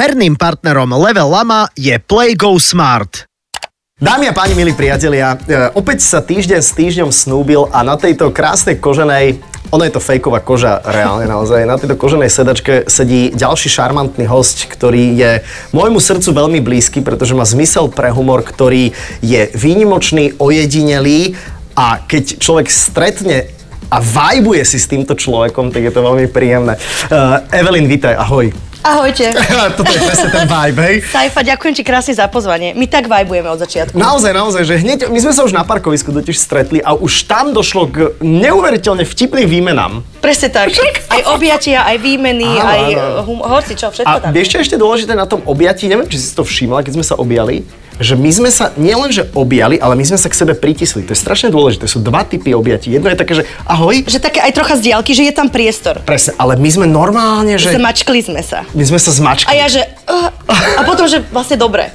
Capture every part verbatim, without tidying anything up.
Herným partnerom Level Lama je PlayGo Smart. Dámy a páni, milí priatelia, e, opäť sa týždeň s týždňom snúbil a na tejto krásnej koženej, ono je to fejková koža, reálne naozaj, na tejto koženej sedačke sedí ďalší šarmantný hosť, ktorý je môjmu srdcu veľmi blízky, pretože má zmysel pre humor, ktorý je výnimočný, ojedinelý a keď človek stretne a vibuje si s týmto človekom, tak je to veľmi príjemné. Uh, Evelyn, vítaj, ahoj. Ahojte. Toto je presne ten vibe, hej? Saifa, ďakujem ti krásne za pozvanie. My tak vibujeme od začiatku. Naozaj, naozaj, že hneď, my sme sa už na parkovisku totiž stretli a už tam došlo k neuveriteľne vtipným výmenám. Presne tak. Aj objatia, aj výmeny, áno, aj hum, horci, čo, všetko a tam. A vieš, čo ešte dôležité na tom objatí, neviem, či si to všimla, keď sme sa objali, že my sme sa nielenže objali, ale my sme sa k sebe pritisli. To je strašne dôležité. Sú dva typy objatí. Jedno je také, že ahoj. Že také aj trocha z diaľky, že je tam priestor. Presne, ale my sme normálne, že... Zmačkli sme sa. My sme sa zmačkli. A ja, že... Uh, a potom, že vlastne dobre.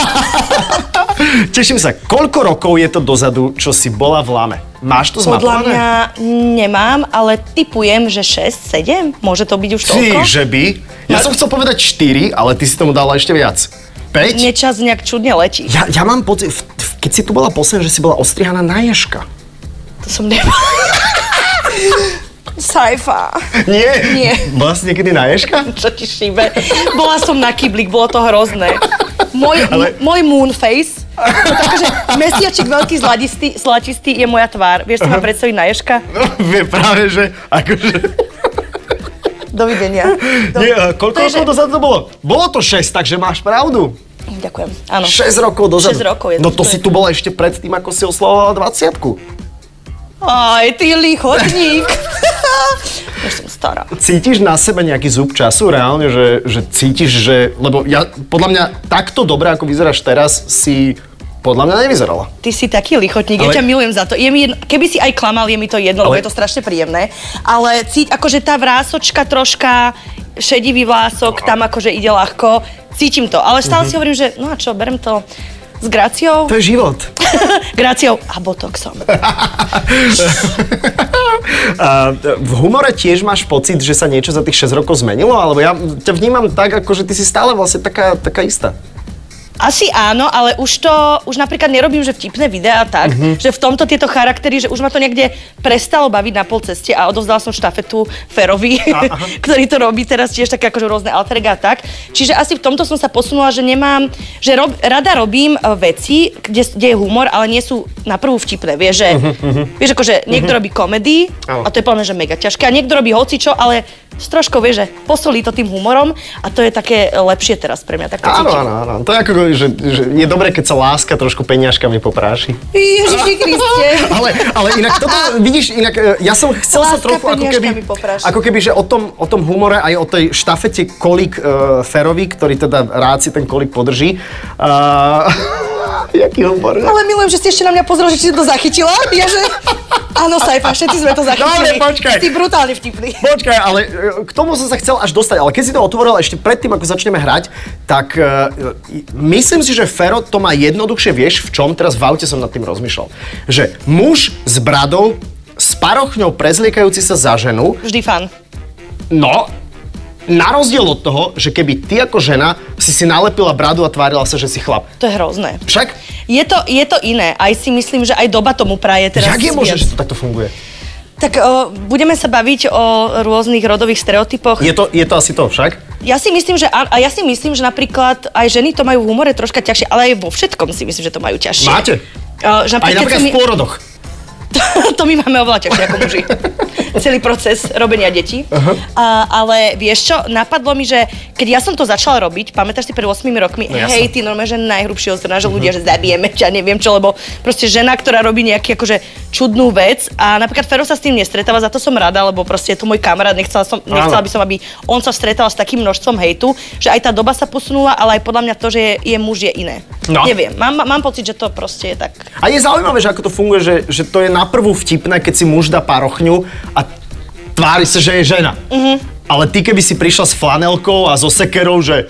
Teším sa. Koľko rokov je to dozadu, čo si bola v Lame? Máš to zmapované? Podľa zmapované? mňa nemám, ale tipujem, že šesť, sedem. Môže to byť už toľko? Ty, že by? Ja som chcel povedať štyri, ale ty si tomu dala ešte viac. päť? Mne čas nejak čudne letí. Ja, ja mám pocit, keď si tu bola posledná, že si bola ostrihaná na ježka. To som nemala. Saifa. Nie? Nie. Bola si niekedy na ježka? Čo ti šíbe? Bola som na kyblik, bolo to hrozné. Môj, Ale... môj moon face, takže mesiačik veľký zlatistý, zlatistý je moja tvár. Vieš, si ma predstaviť na ježka? No, vie práve, že akože... Dovidenia. Do... Nie, koľko rokov že... dozadu to bolo? Bolo to šesť, takže máš pravdu. Ďakujem, áno. šesť rokov dozadu. šesť rokov je no to, to si tu bola ešte pred tým, ako si oslavovala dvadsiatku. Aj, ty lichotník. Už som stará. Cítiš na sebe nejaký zub času reálne, že, že cítiš, že... Lebo ja, podľa mňa, takto dobre, ako vyzeráš teraz, si... Podľa mňa nevyzerala. Ty si taký lichotník, ale... ja ťa milujem za to. Je mi jedno, keby si aj klamal, je mi to jedno, ale... lebo je to strašne príjemné. Ale cíť, akože tá vrásočka troška, šedivý vlások, tam akože ide ľahko. Cítim to, ale stále uh-huh. si hovorím, že no a čo, berem to s gráciou. To je život. Gráciou a botoxom. A v humore tiež máš pocit, že sa niečo za tých šesť rokov zmenilo? Alebo ja ťa vnímam tak, ako že ty si stále vlastne taká, taká istá. Asi áno, ale už to, už napríklad nerobím, že vtipné videá tak, mm-hmm. že v tomto tieto charaktery, že už ma to niekde prestalo baviť na pol ceste a odovzdala som štafetu Ferovi, ktorý to robí teraz tiež také akože rôzne alterga a tak. Čiže asi v tomto som sa posunula, že nemám, že rob, rada robím veci, kde, kde je humor, ale nie sú na prvú vtipné, vieš, že, mm-hmm. vieš, akože niekto mm-hmm. robí komedii a to je podľa mňa, že mega ťažké a niekto robí hocičo, ale s troškou, vieš, že posolí to tým humorom a to je také lepšie teraz pre mňa, tak to áno, cítim. Áno, áno, to je ako, že, že je dobré, keď sa láska trošku peniažkami popráši. Ježiši Kriste. ale, ale inak toto, vidíš, inak ja som chcel láska sa trochu ako keby, ako keby, že o tom, o tom humore aj o tej štafete kolík uh, Ferovi, ktorý teda rád si ten kolík podrží. Uh, jaký humor. Ale milujem, že si ešte na mňa pozrel, že si to zachytila. Ja, že... Áno, Saifa, všetci sme to zachytili. Dobre, počkaj. Si brutálne vtipný. Počkaj, ale k tomu som sa chcel až dostať. Ale keď si to otvoril ešte predtým, ako začneme hrať, tak uh, myslím si, že Fero to má jednoduchšie, vieš v čom? Teraz v aute som nad tým rozmýšľal. Že muž s bradou, s parochňou prezliekajúci sa za ženu. Vždy fan. No, na rozdiel od toho, že keby ty ako žena si si nalepila bradu a tvárila sa, že si chlap. To je hrozné. Však? Je to, je to iné. Aj si myslím, že aj doba tomu praje teraz. Jak je možné, že to takto funguje? Tak o, budeme sa baviť o rôznych rodových stereotypoch. Je to, je to asi to však? Ja si myslím, že a ja si myslím, že napríklad aj ženy to majú v humore troška ťažšie, ale aj vo všetkom si myslím, že to majú ťažšie. Máte? O, že aj napríklad v mi... pôrodoch. To my máme oveľa ťažšie ako muži. Celý proces robenia detí. Uh-huh. A, ale vieš čo, napadlo mi, že keď ja som to začala robiť, pamätáš si pred ôsmimi rokmi, no, hej, ty normálne, že najhrubšieho zrna, že uh-huh. ľudia, že zabijeme ťa, neviem čo, lebo proste žena, ktorá robí nejaký akože čudnú vec a napríklad Fero sa s tým nestretáva, za to som rada, lebo proste je to môj kamarát, nechcela, som, nechcela by som, aby on sa stretal s takým množstvom hejtu, že aj tá doba sa posunula, ale aj podľa mňa to, že je, je muž, je iné. No. Neviem, mám, mám pocit, že to proste je tak. A je zaujímavé, že ako to funguje, že, že to je na prvú vtipné, keď si muž dá parochňu a tvári sa, že je žena. Uh-huh. Ale ty, keby si prišla s flanelkou a so sekerou, že...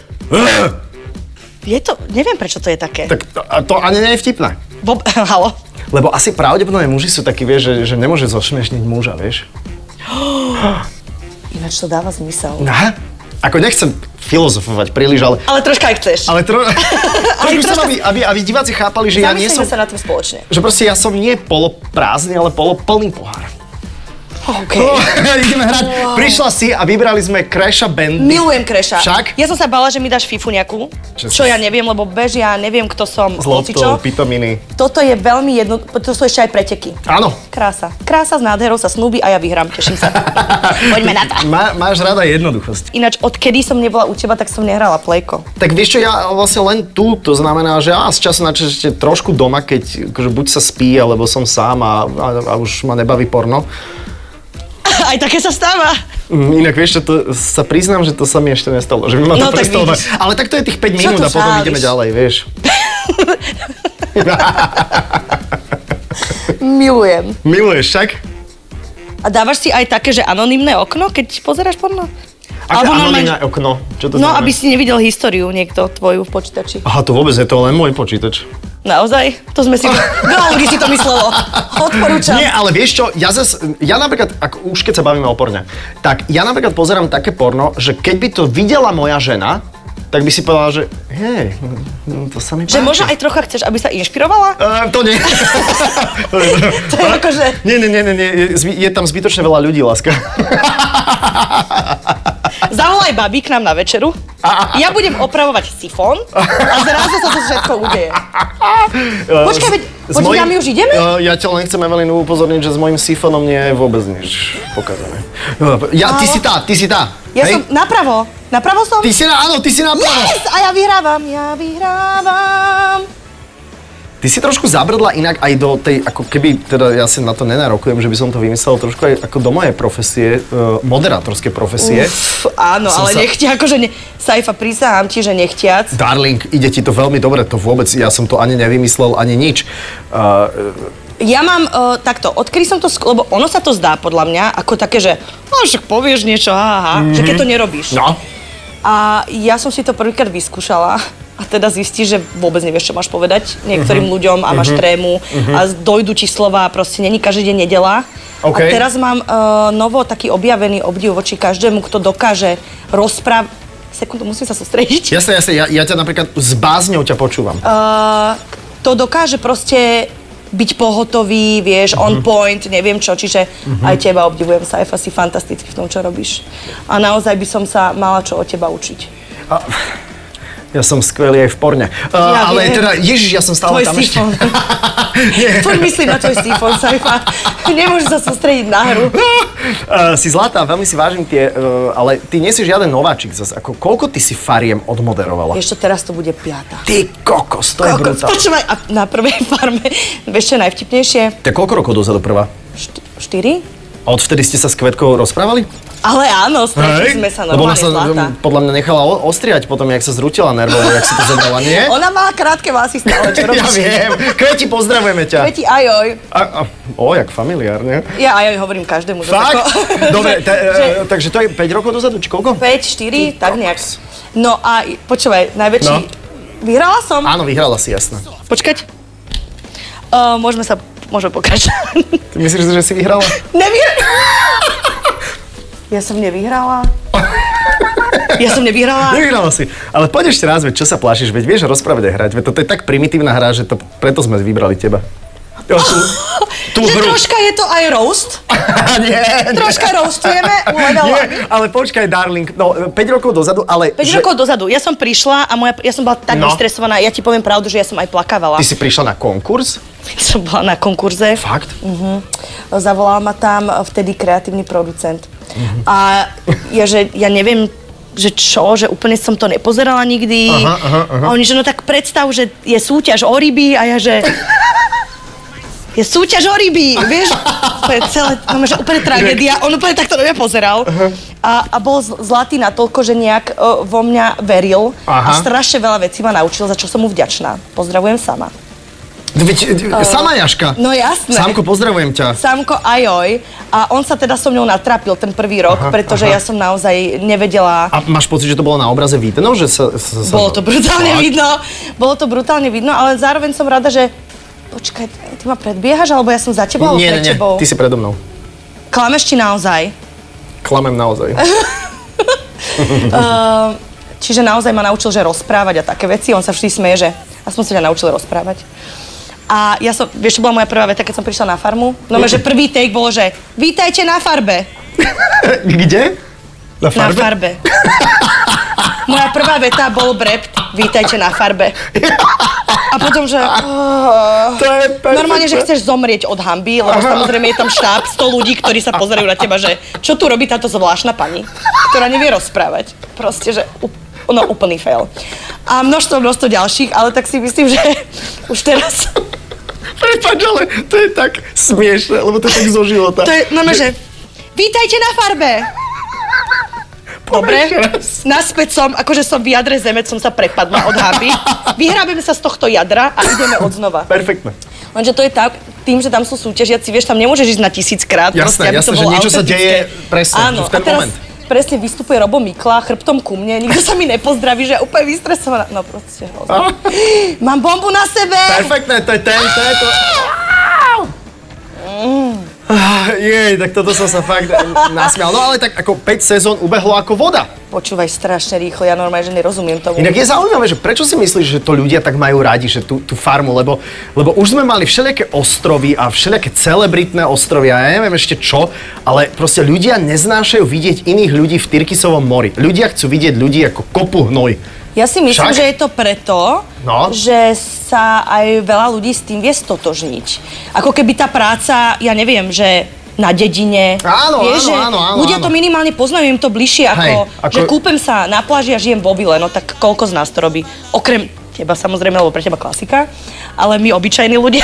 Je to, neviem, prečo to je také. Tak to, to ani nie je vtipné. Bob, halo? Lebo asi pravdepodobne muži sú takí, vieš, že, že nemôže zošmiešniť muža, vieš. Ináč to dáva zmysel. Aha. Ako nechcem filozofovať príliš, ale... Ale troška aj chceš. Ale tro... trošku chcem, aby, aby, aby diváci chápali, že ja nie som... Zamyslíme sa na tým spoločne. Že proste ja som nie poloprázdny, ale poloplný pohár. OK. Oh, ideme hrať. Wow. Prišla si a vybrali sme Crasha Bandy. Milujem Crasha. Však? Ja som sa bála, že mi dáš Fifu nejakú, čo, čo ja neviem, lebo bežia, neviem, kto som, Zlotol, pitominy. Toto je veľmi jedno, to sú ešte aj preteky. Áno. Krása. Krása s nádherou sa snúbi a ja vyhrám, teším sa. Poďme na to. Má, máš rada jednoduchosť. Ináč, odkedy som nebola u teba, tak som nehrala plejko. Tak vieš čo, ja vlastne len tu, to znamená, že ja z času na čas ešte trošku doma, keď akože buď sa spí, alebo som sám a, a, a už ma nebaví porno. Aj také sa stáva. Inak vieš čo, to sa priznám, že to sa mi ešte nestalo, že by ma to No, tak prestalo. vidíš. Ale tak to je tých päť Čo minút to a potom žáliš? ideme ďalej, vieš. Milujem. Miluješ však? A dávaš si aj také, že anonymné okno, keď pozeráš porno? Aké anonymné okno? Čo to No, znamená? aby si nevidel históriu niekto tvoju v počítači. Aha, to vôbec je to len môj počítač. Naozaj? To sme si... Veľmi si to myslelo. Odporúčam. Nie, ale vieš čo, ja zas, ja napríklad, ak, už keď sa bavíme o porne, tak ja napríklad pozerám také porno, že keď by to videla moja žena, tak by si povedala, že hej, no, to sa mi páči. Že možno aj trocha chceš, aby sa inšpirovala? Uh, to nie. To je akože... Nie, nie, nie, nie, nie, je, je tam zbytočne veľa ľudí, láska. Zavolaj babi k nám na večeru. Ja budem opravovať sifón a zrazu sa to všetko udeje. Počkaj, veď, počkaj, my už ideme? Uh, ja ťa len chcem, Evelinu, upozorniť, že s mojím sifónom nie je vôbec nič pokazané. Uh, ja, ty si tá, ty si tá. Ja hej? som napravo. Napravo som? Ty si na, áno, ty si napravo. Yes! A ja vyhrávam, ja vyhrávam. Ty si trošku zabrdla inak aj do tej, ako keby, teda ja si na to nenarokujem, že by som to vymyslel trošku aj ako do mojej profesie, uh, moderátorskej profesie. Uf, áno, Som ale sa... nechtia, akože ne... Saifa, prísahám ti, že nechtiac. Darling, ide ti to veľmi dobre, to vôbec, ja som to ani nevymyslel, ani nič. Uh, Ja mám uh, takto, odkedy som to, sk- lebo ono sa to zdá podľa mňa ako také, že no, však povieš niečo, aha, mm-hmm. že keď to nerobíš. no. A ja som si to prvýkrát vyskúšala a teda zistíš, že vôbec nevieš, čo máš povedať niektorým uh-huh. ľuďom a máš uh-huh. trému uh-huh. a dojdu ti slova, proste není každý deň nedela. Okay. A teraz mám uh, novo taký objavený obdiv voči každému, kto dokáže rozprávať. Sekundu, musím sa sústrediť. Jasne, jasne, ja, ja ťa napríklad s bázňou ťa počúvam. Uh, to dokáže proste byť pohotový, vieš, uh-huh. on point, neviem čo, čiže uh-huh. aj teba obdivujem, Saifa, si fantastický v tom, čo robíš. A naozaj by som sa mala čo od teba učiť. A... Ja som skvelý aj v porne. Uh, Ja ale viem. teda, Ježiš, ja som stále Tvoj tam sifón. ešte. Poď myslím na tvoj sifón, Saifa. Nemôžeš sa sústrediť na hru. Uh, si zlatá, veľmi si vážim tie, uh, ale ty nie si žiaden nováčik zase. Ako, koľko ty si fariem odmoderovala? Ešte teraz to bude piata. Ty kokos, to je brutál. Počúvaj, a na prvej farme, vieš čo je najvtipnejšie? Tak koľko rokov dozadu prvá? Št- štyri? A odvtedy ste sa s Kvetkou rozprávali? Ale áno, stretli sme sa Lebo ona normálne sa zlatá. podľa mňa nechala o- ostriať potom, jak sa zrútila nervovo, jak si to zabrala, nie? Ona mala krátke vlasy stále, čo Ja robíš? viem. Kveti, pozdravujeme ťa. Kveti, ajoj. A, a, o, jak familiárne. Ja ajoj hovorím každému. Fakt? Ako, Dobre, ta, že- e, takže to je päť rokov dozadu, či koľko? päť, štyri, tak nejak. No a počúvaj, najväčší... No. Vyhrala som? Áno, vyhrala si, jasné. Počkať. Uh, môžeme sa... Môžeme pokračovať. Ty myslíš, že si vyhrala? Nevyhrala. Ja som nevyhrala. Ja som nevyhrala. Nevyhrala si. Ale poď ešte raz, veď čo sa plášiš, veď vieš rozprávať a hrať, veď toto je tak primitívna hra, že to, preto sme vybrali teba. Jo, tú, tú Že hru. troška je to aj roast. nie, nie. Troška roastujeme. Nie, ale počkaj, darling, no päť rokov dozadu, ale... päť že... rokov dozadu. Ja som prišla a moja, ja som bola tak No. vystresovaná. Ja ti poviem pravdu, že ja som aj plakávala. Ty si prišla na konkurs? Som bola na konkurze. Fakt? Uh-huh. Zavolal ma tam vtedy kreatívny producent. Uh-huh. A ja, že ja neviem, že čo, že úplne som to nepozerala nikdy. Aha, aha, aha. A oni, že no tak predstav, že je súťaž o ryby a ja, že... Je súťaž o ryby, vieš? To je celé, no, že úplne tragédia. On úplne takto na mňa pozeral. A, a bol z- zlatý natoľko, že nejak uh, vo mňa veril. Aha. A strašne veľa vecí ma naučil, za čo som mu vďačná. Pozdravujem sama. Veď, uh, sama Jaška. No jasné. Sámko, pozdravujem ťa. Sámko, ajoj. A on sa teda so mňou natrapil ten prvý rok, Aha, pretože aha. ja som naozaj nevedela... A máš pocit, že to bolo na obraze vidno? Že sa, sa, sa... Bolo to brutálne Fakt? vidno. Bolo to brutálne vidno, ale zároveň som rada, že... Počkaj, ty ma predbiehaš, alebo ja som za tebou, alebo Nie, pred nie, nie, tebou? ty si predo mnou. Klameš ti naozaj? Klamem naozaj. Uh, Čiže naozaj ma naučil, že rozprávať a také veci. On sa vždy smeje, že aspoň sa ťa naučil rozprávať. A ja som, vieš, čo bola moja prvá veta, keď som prišla na farmu? No, že prvý take bolo, že vítajte na farbe. Kde? Na farbe? Na farbe. Moja prvá veta bol brept, vítajte na farbe. A potom, že... Oh, to je normálne, že chceš zomrieť od hanby, lebo samozrejme je tam štáb sto ľudí, ktorí sa pozerajú na teba, že čo tu robí táto zvláštna pani, ktorá nevie rozprávať. Proste, že no, úplný fail. A množstvo, množstvo ďalších, ale tak si myslím, že už teraz... Prepáč, ale to je tak smiešné, lebo to je tak zo života. To je, no, že... Vítajte na farbe! Dobre, naspäť som, akože som v jadre zeme, som sa prepadla od hanby. Vyhrábeme sa z tohto jadra a ideme od znova. Perfektné. Lenže to je tak, tým, že tam sú súťažiaci, vieš, tam nemôžeš ísť na tisíckrát. Jasné, proste, jasné, že niečo sa deje presne, áno, v ten a teraz moment. presne vystupuje Robo Mikla chrbtom ku mne, nikto sa mi nepozdraví, že je úplne vystresovaná. No proste hrozné. Mám bombu na sebe! Perfektné, to je ten, to je to. Mm. Jej, tak toto som sa fakt nasmial. No ale tak ako päť sezón ubehlo ako voda. Počúvaj strašne rýchlo, ja normálne, že nerozumiem tomu. Inak je zaujímavé, že prečo si myslíš, že to ľudia tak majú radi, že tú, tú farmu, lebo, lebo už sme mali všelijaké ostrovy a všelijaké celebritné ostrovy a ja neviem ešte čo, ale proste ľudia neznášajú vidieť iných ľudí v Tyrkisovom mori. Ľudia chcú vidieť ľudí ako kopu hnoj. Ja si myslím, Však? že je to preto, no. že sa aj veľa ľudí s tým vie stotožniť. Ako keby tá práca, ja neviem, že na dedine. Áno, vieš, áno, áno, áno. ľudia to minimálne poznajú, im to bližšie ako, Hej, ako, že kúpem sa na pláži a žijem vo vile. No tak koľko z nás to robí? Okrem teba samozrejme, lebo pre teba klasika, ale my obyčajní ľudia.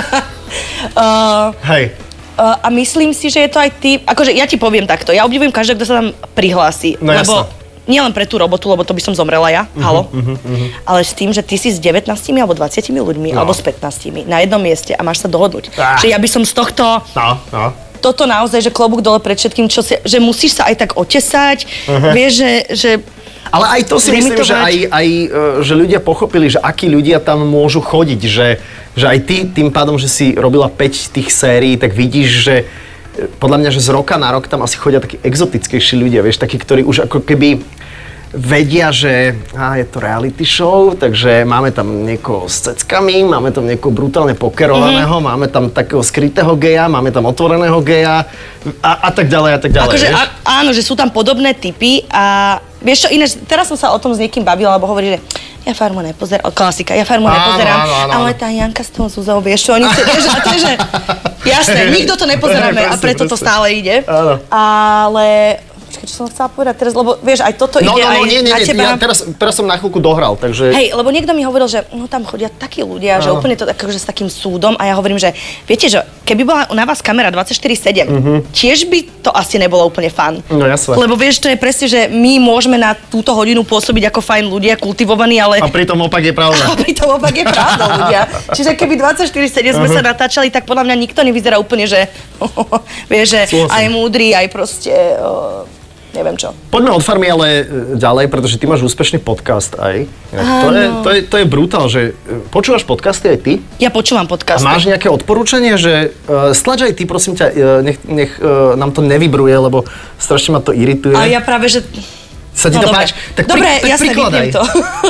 uh, Hej. Uh, a myslím si, že je to aj ty, akože ja ti poviem takto, ja obdivujem každého, kto sa tam prihlási, no, lebo jasne. Nielen pre tú robotu, lebo to by som zomrela ja, uh-huh, halo, uh-huh, uh-huh. Ale s tým, že ty si s devätnástimi alebo dvadsiatimi ľuďmi, no. Alebo s pätnástimi na jednom mieste a máš sa dohodnúť. Ah. Že ja by som z tohto... No, no. Toto naozaj, že klobúk dole pred všetkým, čo si, že musíš sa aj tak otesať, uh-huh. Vieš, že... že ale aj to si myslím, že aj, aj že ľudia pochopili, že akí ľudia tam môžu chodiť, že, že aj ty tým pádom, že si robila päť tých sérií, tak vidíš, že podľa mňa, že z roka na rok tam asi chodia takí exotickejší ľudia, vieš, takí, ktorí už ako keby vedia, že á, je to reality show, takže máme tam niekoho s ceckami, máme tam niekoho brutálne pokerovaného, mm-hmm. Máme tam takého skrytého geja, máme tam otvoreného geja a, a tak ďalej a tak ďalej, akože, vieš? A, áno, že sú tam podobné typy a vieš čo, ináč, teraz som sa o tom s niekým bavila, lebo hovorí, že ja farmu nepozerám, klasika, ja farmu áno, nepozerám, áno, áno, ale tá Janka s tou Zuzou, vieš čo, oni chcú, vieš, a to je, že jasné, nikto to nepozeráme a preto to stále ide, áno. Ale... Počkaj, čo som chcela povedať teraz, lebo vieš, aj toto no, ide no, no, aj nie, nie, na nie, teba. Ja teraz, teraz som na chvíľku dohral, takže... Hej, lebo niekto mi hovoril, že no tam chodia takí ľudia, no. Že úplne to akože s takým súdom a ja hovorím, že viete, že keby bola na vás kamera dvadsaťštyri sedem, uh-huh. Tiež by to asi nebolo úplne fun. No jasné. Lebo vieš, to je presne, že my môžeme na túto hodinu pôsobiť ako fajn ľudia, kultivovaní, ale... A pritom opak je pravda. A pritom opak je pravda, ľudia. Čiže keby dvadsaťštyri sedem uh-huh. Sme sa natáčali, tak podľa mňa nikto nevyzerá úplne, že vieš, že Súhlasím. Aj múdry, aj proste... Uh, neviem čo. Poďme od farmy ale ďalej, pretože ty máš úspešný podcast aj. To je, to, je, to je brutál, že počúvaš podcasty aj ty? Ja počúvam podcasty. A máš nejaké odporúčanie, že uh, stlač aj ty, prosím ťa, uh, nech, nech uh, nám to nevybruje, lebo strašne ma to irituje. A ja práve, že... Sa ti no, to dobre. páči? Tak dobre, pri, tak jasne, vypnem to.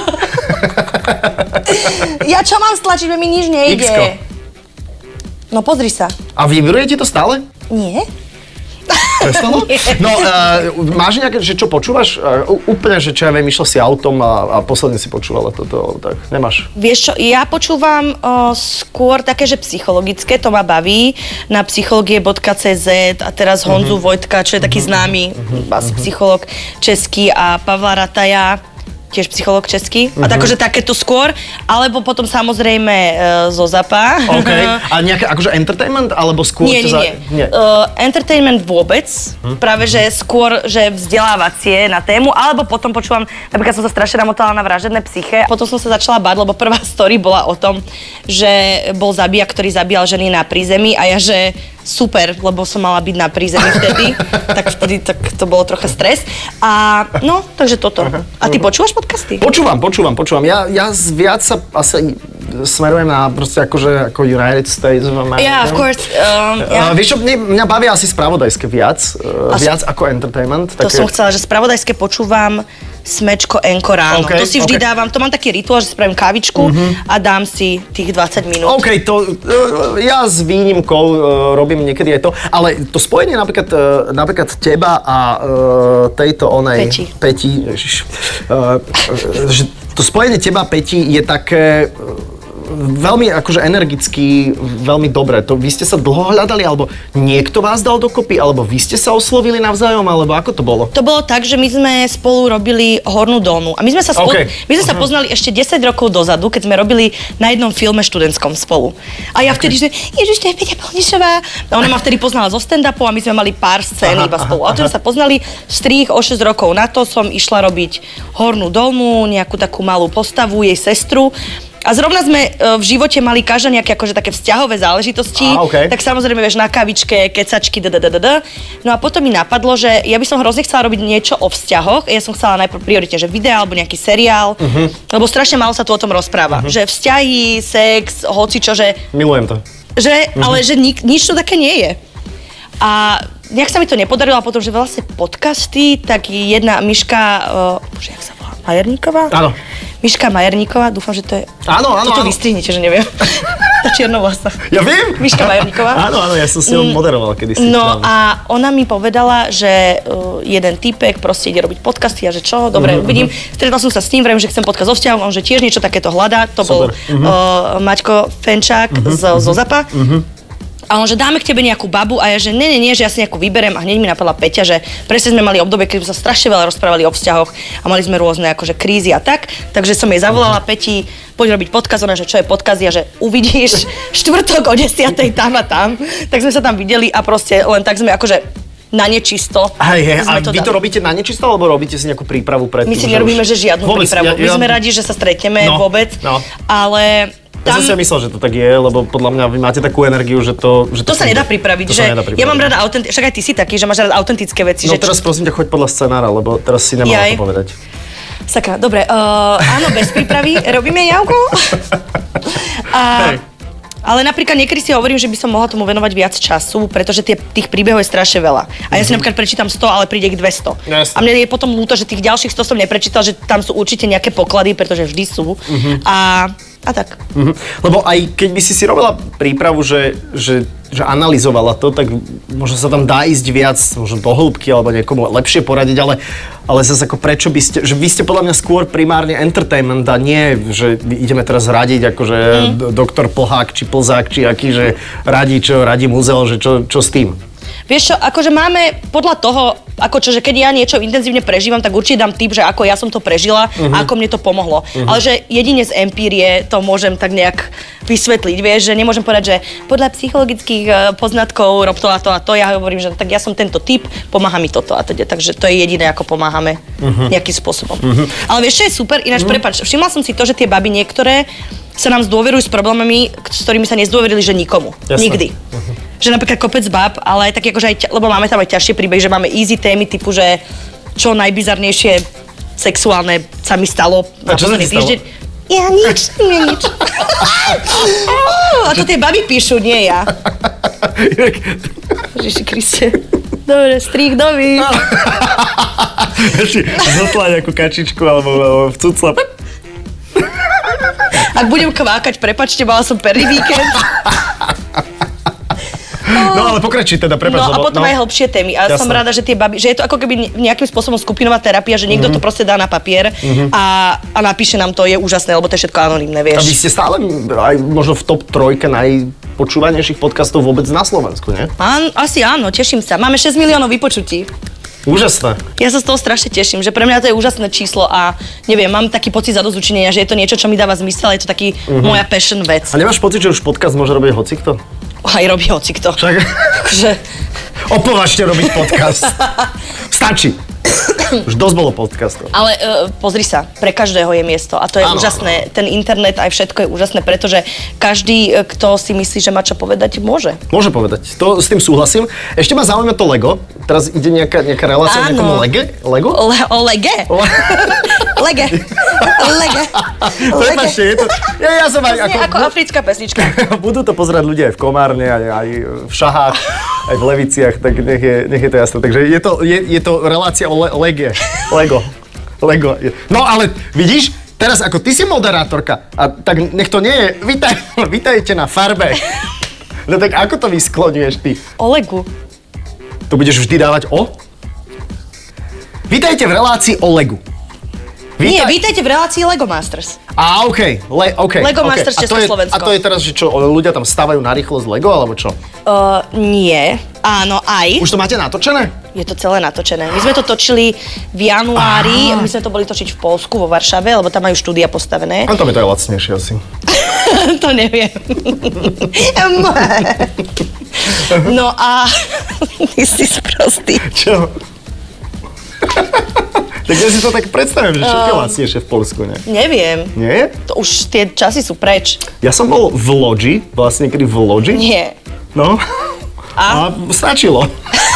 Ja čo mám stlačiť, mi nič nejde. X-ko. No pozri sa. A vybruje ti to stále? Nie. Prestalo? No, uh, máš nejaké, že čo počúvaš? Uh, úplne, že čo ja viem, išla si autom a, a posledne si počúvala toto, tak nemáš? Vieš čo, ja počúvam uh, skôr také, že psychologické, to ma baví, na psychologie bodka cé zet a teraz Honzu uh-huh. Vojtka, čo je taký uh-huh. známy uh-huh. psychológ český a Pavla Rataja, tiež psychológ český. Uh-huh. A takže takéto skôr, alebo potom samozrejme uh, zo Zapa. OK. A nejaké akože entertainment, alebo skôr... Nie, nie, za... nie. nie. Uh, entertainment vôbec. Uh-huh. Práve, že skôr, že vzdelávacie na tému, alebo potom počúvam, napríklad som sa strašne namotala na Vražedné psyché. Potom som sa začala báť, lebo prvá story bola o tom, že bol zabijak, ktorý zabíjal ženy na prízemí a ja, že super, lebo som mala byť na prízemí vtedy, tak vtedy tak to bolo trocha stres. A no, takže toto. A ty počúvaš podcasty? Počúvam, počúvam, počúvam. Ja, ja viac sa asi smerujem na proste akože ako United States of America. Yeah, of course. Um, yeah. Uh, vieš čo, mne, mňa bavia asi spravodajské viac, uh, viac ako entertainment. To také... som chcela, že spravodajské počúvam Smečko, Enko ráno. Okay, to si vždy okay. dávam, to mám taký rituál, že spravím kávičku uh-huh. a dám si tých dvadsať minút. OK, to uh, ja s výnimkou uh, robím niekedy aj to, ale to spojenie napríklad, uh, napríklad teba a uh, tejto onej... Peti. Peti, ježiš. Uh, že to spojenie teba a Peti je také... Uh, veľmi akože energicky, veľmi dobré. To vy ste sa dlho hľadali, alebo niekto vás dal dokopy, alebo vy ste sa oslovili navzájom, alebo ako to bolo? To bolo tak, že my sme spolu robili Hornú dolnú. A my sme sa, spolu, okay. my sme sa uh-huh. poznali ešte desať rokov dozadu, keď sme robili na jednom filme študentskom spolu. A ja okay. vtedy, že Ježiš, to je Peťa Polnišová. A ona ma vtedy poznala zo stand-upu a my sme mali pár scén iba spolu. A to sme sa poznali, strých o šesť rokov na to som išla robiť Hornú dolnú, nejakú takú malú postavu, jej sestru. A zrovna sme v živote mali každá nejaké akože také vzťahové záležitosti, ah, okay. tak samozrejme vieš na kavičke, kecačky, dddd. No a potom mi napadlo, že ja by som hrozne chcela robiť niečo o vzťahoch. Ja som chcela najprv prioritne, že video alebo nejaký seriál, uh-huh. lebo strašne málo sa tu o tom rozpráva. Uh-huh. Že vzťahy, sex, hocičo, že... Milujem to. Že, uh-huh. ale že ni- nič tu také nie je. A nejak sa mi to nepodarilo a potom, že vlastne podcasty, tak jedna Miška, uh, bože, jak sa volá, Majerníková? Áno. Miška Majerníková, dúfam, že to je... Áno, áno, Toto áno. vystrihnite, že neviem. Tá čiernovlasa. Ja viem. Miška Majerníková. Áno, áno, ja som si ho moderoval kedysi. No a ona mi povedala, že uh, jeden typek proste ide robiť podcasty a že čo, dobre, uh-huh, uvidím. Stretla som sa s ním, vrejme, že chcem podcast o vzťahu, on že tiež niečo takéto hľadá. To Super. bol uh-huh. uh, Maťko Fenčák uh-huh, z, uh-huh. zo Zapa. Uh-huh. A on, že dáme k tebe nejakú babu a ja, že nie, nie, nie, že ja si nejakú vyberiem a hneď mi napadla Peťa, že presne sme mali obdobie, keď sme sa strašne veľa rozprávali o vzťahoch a mali sme rôzne akože krízy a tak, takže som jej zavolala Peti, poď robiť podcast, ona, že čo je podcast, ja, že uvidíš štvrtok o desiatej tam a tam, tak sme sa tam videli a proste len tak sme akože na nečisto. Hej, hej, a to vy to robíte na nečisto, alebo robíte si nejakú prípravu pred tým? My si nerobíme, že žiadnu vôbec, prípravu, ja, ja... my sme radi, že sa stretneme no, vôbec, no. ale... Ja som si myslel, že to tak je, lebo podľa mňa vy máte takú energiu, že to... Že to, to sa nedá pripraviť, že nedá pripraviť. Ja mám rada autentické, však aj ty si taký, že máš rada autentické veci. No že teraz prosím ťa, choď podľa scenára, lebo teraz si nemám to povedať. Sakra, dobre, uh, áno, bez prípravy, robíme javku. A, ale napríklad niekedy si hovorím, že by som mohla tomu venovať viac času, pretože tie, tých príbehov je strašne veľa. A ja si napríklad prečítam sto, ale príde ich dvesto. Jasne. A mne je potom ľúto, že tých ďalších sto som neprečítal, že tam sú určite nejaké poklady, pretože vždy sú. Uh-huh. A A tak. Mhm. Lebo aj keď by si si robila prípravu, že, že, že analyzovala to, tak možno sa tam dá ísť viac, možno do hĺbky, alebo niekomu lepšie poradiť, ale, ale zase ako prečo by ste, že vy ste podľa mňa skôr primárne entertainment a nie, že ideme teraz radiť akože mm. doktor Plhák, či Plzák, či aký, že radí čo, radí múzeo, že čo, čo s tým? Vieš čo, akože máme podľa toho, ako čo, že keď ja niečo intenzívne prežívam, tak určite dám tip, že ako ja som to prežila uh-huh. a ako mne to pomohlo. Uh-huh. Ale že jedine z empírie to môžem tak nejak vysvetliť, vieš, že nemôžem povedať, že podľa psychologických poznatkov rob to a to a to. Ja hovorím, že tak ja som tento typ, pomáha mi toto a teda. Takže to je jediné, ako pomáhame uh-huh. nejakým spôsobom. Uh-huh. Ale vieš, čo je super? Ináč, uh-huh. prepáč, všimla som si to, že tie baby niektoré sa nám zdôverujú s problémami, s ktorými sa nezdôverili, že nikomu. Jasne. Nikdy. Uh-huh. Že napríklad kopec bab, ale tak akože aj, lebo máme tam aj ťažšie príbehy, že máme easy témy typu, že čo najbizarnejšie sexuálne sa mi stalo na posledný týždeň. Ja nič, nie nič. A to tie baby píšu, nie ja. Ježiši Kriste. Dobre, strých doby. Ešte zotla nejakú kačičku alebo, alebo vcucla. Ak budem kvákať, prepačte, mala som prvý víkend. No ale pokračuj teda, prepáč. No a potom no. aj hlbšie témy. A Jasne. som rada, že tie baby, že je to ako keby nejakým spôsobom skupinová terapia, že niekto mm-hmm. to proste dá na papier mm-hmm. a, a napíše nám to, je úžasné, lebo to je všetko anonymné, vieš. A vy ste stále aj možno v top trojke najpočúvanejších podcastov vôbec na Slovensku, nie? Án, asi áno, teším sa. Máme šesť miliónov vypočutí. Úžasné. Ja sa z toho strašne teším, že pre mňa to je úžasné číslo a neviem, mám taký pocit zadosťučinenia, že je to niečo, čo mi dáva zmysel, je to taký mm-hmm. moja passion vec. A nemáš pocit, že už podcast môže robiť hocikto? Aj robí hocikto. Však... Akože... Opovažte robiť podcast. Stačí. Už dosť bolo podcastov. Ale uh, pozri sa, pre každého je miesto a to je ano, úžasné. Ano. Ten internet aj všetko je úžasné, pretože každý, kto si myslí, že má čo povedať, môže. Môže povedať, to s tým súhlasím. Ešte ma zaujíma to Lego. Teraz ide nejaká, nejaká relácia o nejakom Lege? Lego? Le, o Lege? Le- Lege. Lega. Prepačte, je to... Ja, ja som aj... To znie ako africká pesnička. Budú to pozerať ľudia aj v Komárne, aj, aj v Šahách, aj v Leviciach, tak nech je, nech je to jasné. Takže je to, je, je to relácia o le, lege. Lego. Lego. No ale vidíš, teraz ako ty si moderátorka, a tak nech to nie je... Vítaj, vítajte na farbe. No tak ako to vyskloňuješ ty? O Legu. To budeš vždy dávať o? Vítajte v relácii o Legu. Vítaj... Nie, vítajte v relácii Lego Masters. Á, okej, okay. Le, okay. Lego okay. Masters Československo. A to je teraz, že čo, ľudia tam stavajú na rýchlosť Lego, alebo čo? Uh, nie, áno, aj. Už to máte natočené? Je to celé natočené. My sme to točili v januári, Aha. my sme to boli točiť v Poľsku, vo Varšave, lebo tam majú štúdia postavené. A tam je to aj lacnejšie asi. To neviem. No a... Ty si sprostý. Čo? Tak ja si to tak predstavím, že všetko je lacnejšie v Poľsku, ne? Neviem. Nie? To už tie časy sú preč. Ja som bol v Lodži, vlastne niekedy v Lodži. Nie. No. A? A stačilo.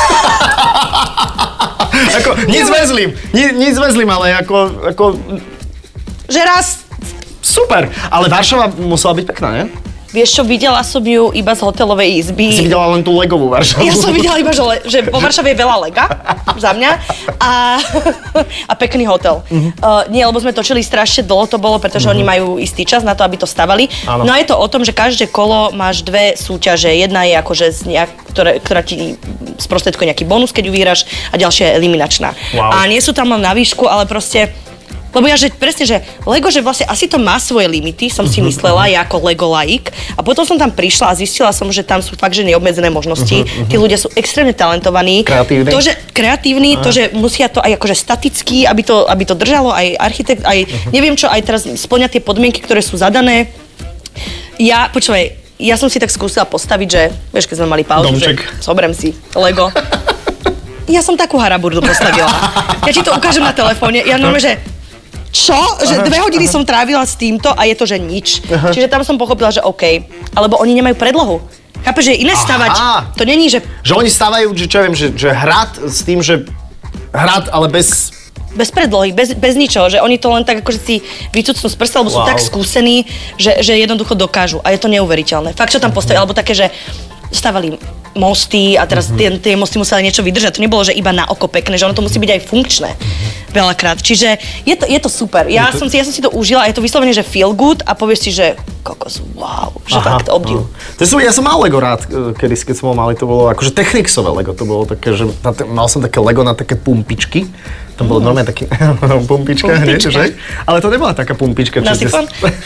Ako, nic zlým, nic zlým, ale ako, ako... Že raz... Super, ale Varšava musela byť pekná, ne? Vieš čo, videla som ju iba z hotelovej izby. Si videla len tú Legovú Varšavu. Ja som videla iba, že, le, že vo Varšave je veľa lega, za mňa, a, a pekný hotel. Uh-huh. Uh, nie, lebo sme točili strašne dlho to bolo, pretože uh-huh. oni majú istý čas na to, aby to stavali. Áno. No a je to o tom, že každé kolo máš dve súťaže. Jedna je akože z nejak, ktoré, ktorá ti sprostredkuje nejaký bonus, keď ju vyhráš, a ďalšia je eliminačná. Wow. A nie sú tam len na výšku, ale proste... Lebo ja, že presne, že Lego, že vlastne asi to má svoje limity, som si myslela, ja ako Lego laik. A potom som tam prišla a zistila som, že tam sú fakt, že neobmedzené možnosti. Uh-huh, uh-huh. Tí ľudia sú extrémne talentovaní. Kreatívni. To, že kreatívni, uh-huh. to, že musia to aj akože staticky, aby to, aby to držalo, aj architekt, aj uh-huh. neviem čo, aj teraz spĺňať tie podmienky, ktoré sú zadané. Ja, počúvaj, ja som si tak skúsila postaviť, že, vieš, keď sme mali pauzu, že zoberiem si Lego. Ja som takú haraburdu postavila. Ja ti to ukážem na telefóne. Ja normálne, že čo? Že dve hodiny som trávila s týmto a je to, že nič. Aha. Čiže tam som pochopila, že OK. Alebo oni nemajú predlohu. Chápeš, že je iné stavať. Aha. To není, že... Že oni stavajú, že čo ja viem, že, že hrad s tým, že hrad, ale bez... Bez predlohy, bez, bez ničoho. Že oni to len tak akože si vycucnú z prsta, lebo wow. sú tak skúsení, že, že jednoducho dokážu. A je to neuveriteľné. Fakt, čo tam postavili. Alebo také, že stavali mosty a teraz mm-hmm. tie, tie mosty museli niečo vydržať. To nebolo, že iba na oko pekné, že ono to musí byť aj funkčné. Mm-hmm. Veľakrát. Čiže je to, je to super. Ja, to... Som si, ja som si to užila a je to vyslovene, že feel good a povieš si, že kokos, wow, že aha, fakt obdiv. To som, ja som mal Lego rád, kedy, keď som ho mali, to bolo akože Technicsové Lego, to bolo také, že mal som také Lego na také pumpičky. To bolo mm. normálne taký pumpička, pumpička. Nie, že? Ale to nebola taká pumpička. Na sifón?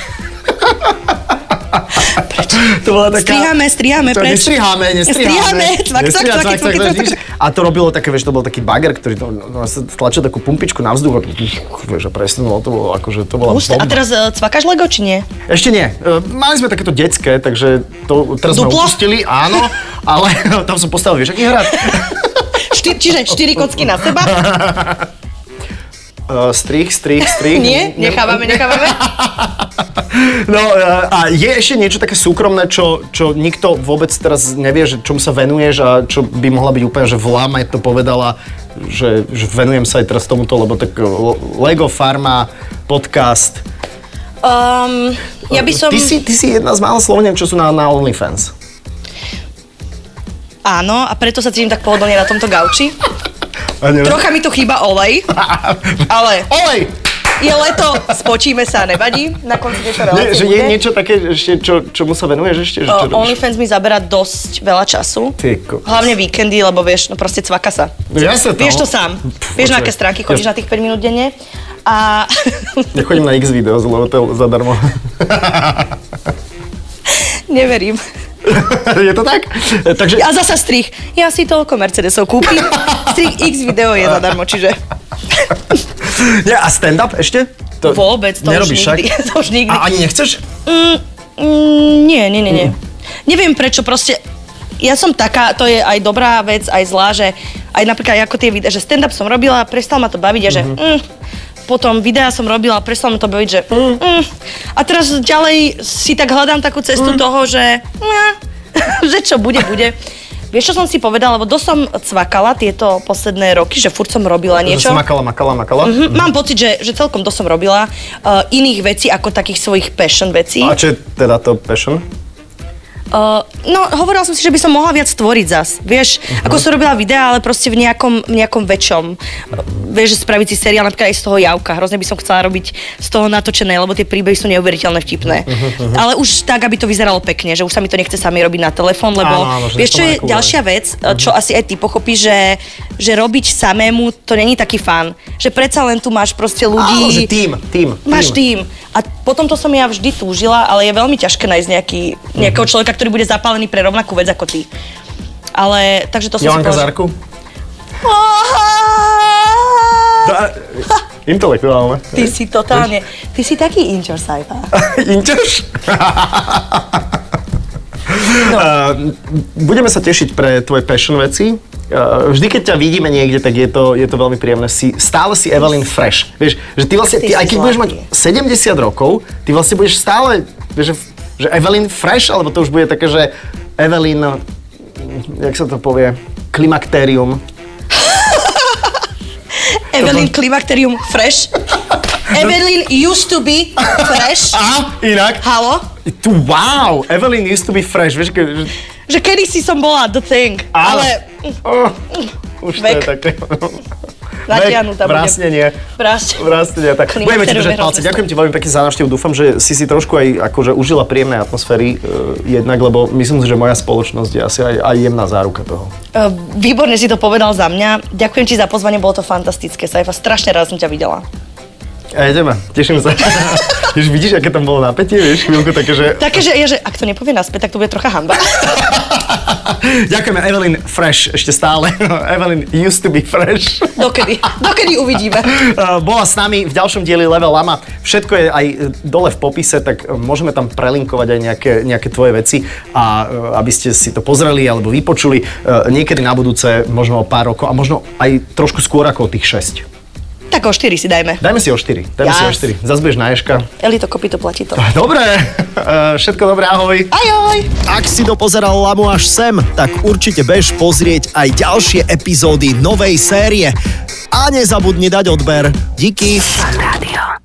To bola taká... Striháme, striháme, preč. Nestriháme, nestriháme. Cvak, cvak, cvak, cvak, cvak. A to robilo také, vieš, to bol taký bager, ktorý to no, tlačil takú pumpičku na vzduch a vieš, a presunulo, to bolo akože, to bola bomba. A teraz uh, cvakáš Lego, či nie? Ešte nie. Uh, mali sme takéto detské, takže to teraz sme opustili, áno, ale tam som postavil, vieš, aký hrad. Šty, čiže štyri kocky na seba? Uh, strich, strich, strich. Nie, nechávame, nechávame. No a je ešte niečo také súkromné, čo, čo nikto vôbec teraz nevie, že čomu sa venuješ a čo by mohla byť úplne, že vláma to povedala, že, že venujem sa aj teraz tomuto, lebo tak Lego Farma, podcast. Um, ja by som... Ty si, ty si jedna z mála Slovenian, čo sú na, na OnlyFans. Áno, a preto sa cítim tak pohodlne na tomto gauči. Trocha mi tu chýba olej, ale olej! Je leto, spočíme sa, nevadí? Na konci tejto relácie Nie, že je niečo také, ešte, čo, čomu sa venuješ ešte? Že čo OnlyFans mi zabera dosť veľa času. Ty kokos. Hlavne víkendy, lebo vieš, no proste cvaka sa. No jasne to. Vieš to sám. Pff, vieš, na aké stránky chodíš ja... na tých päť minút denne. A... Nechodím na X-Videos, lebo to je zadarmo. Neverím. Je to tak? Takže... A zasa strih. Ja si toľko Mercedesov kúpim. Strih X-Video je zadarmo, čiže... Nie, a stand-up ešte? To vôbec, to už nikdy. To už nikdy. A ani nechceš? Mm, mm, nie, nie, nie, nie. Mm. Neviem prečo, proste, ja som taká, to je aj dobrá vec, aj zlá, že aj napríklad ako tie videá, že stand-up som robila, prestal ma to baviť a že mm-hmm. mm, potom videa som robila, prestal ma to baviť, že mm, mm, a teraz ďalej si tak hľadám takú cestu mm. toho, že mm, že čo bude, bude. Vieš, čo som si povedala, lebo dosť som cvakala tieto posledné roky, že furt som robila niečo. Že si makala, makala, makala. Mm-hmm. Mám pocit, že, že celkom dosť som robila uh, iných vecí ako takých svojich passion vecí. A čo je teda to passion? Uh, no, hovorila som si, že by som mohla viac tvoriť zas. Vieš, uh-huh. ako som robila videa, ale proste v nejakom, nejakom väčšom. Uh, vieš, že spraviť si seriál napríklad aj z toho Javka. Hrozne by som chcela robiť z toho natočené, lebo tie príbehy sú neuveriteľne vtipné. Uh-huh. Ale už tak, aby to vyzeralo pekne, že už sa mi to nechce sami robiť na telefón, lebo áno, áno, vieš, čo je ďalšia vec, uh-huh. čo asi aj ty pochopíš, že, že robiť samému to není taký fun. Že predsa len tu máš proste ľudí. Áno, že tím, tím. Máš tím. A potom to som ja vždy túžila, ale je veľmi ťažké nájsť nejaký, nejakého človeka, ktorý bude zapálený pre rovnakú vec ako ty. Ale, takže to som Johanka si povedala. Zárku? Intelektuálne. Ty si totálne, ty si taký inčor, Saifa. Inčoš? No. Uh, budeme sa tešiť pre tvoje passion veci. Uh, vždy, keď ťa vidíme niekde, tak je to, je to veľmi príjemné. Si, stále si Evelyn fresh. Vieš, že ty vlastne, ty, aj keď budeš mať sedemdesiat rokov, ty vlastne budeš stále, vieš, že, že Evelyn fresh, alebo to už bude také, že Evelyn, jak sa to povie, klimakterium. Evelyn klimakterium fresh. Evelyn used to be fresh. Aha, inak. Halo? Tu, wow, Evelyn used to be fresh, vieš, ke, že... Že kedysi som bola the thing, ale... Oh, už Vek. to je také... Natiahnutá budem. Vrásnenie. Vrásť. Vrásnenie, tak. Budeme ti držať palce. Ďakujem ti veľmi pekne za návštevu. Dúfam, že si si trošku aj akože užila príjemné atmosféry uh, jednak, lebo myslím si, že moja spoločnosť je asi aj, aj jemná záruka toho. Uh, výborne si to povedal za mňa. Ďakujem ti za pozvanie, bolo to fantastické. Saifa, strašne rád som ťa videla. A ideme, teším sa. Jež vidíš, aké tam bolo napätie, vieš, chvíľku také, že... Také, že, je, že ak to nepovie naspäť, tak to bude trocha hanba. Ďakujeme, Evelyn Fresh, ešte stále. Evelyn used to be fresh. Dokedy, dokedy uvidíme. Bola s nami v ďalšom dieli Level Lama. Všetko je aj dole v popise, tak môžeme tam prelinkovať aj nejaké, nejaké tvoje veci a aby ste si to pozreli alebo vypočuli niekedy na budúce, možno o pár rokov a možno aj trošku skôr ako o tých šesť. Tak o štyri si dajme. Dajme si o štyri. Dajme yes. si o štyri. Zas budeš na Ježka. Elito kopito, platí to. Dobre. Všetko dobré, ahoj. Ahoj. Ak si dopozeral Lamu až sem, tak určite bež pozrieť aj ďalšie epizódy novej série. A nezabudni dať odber. Díky. Fan Rádio.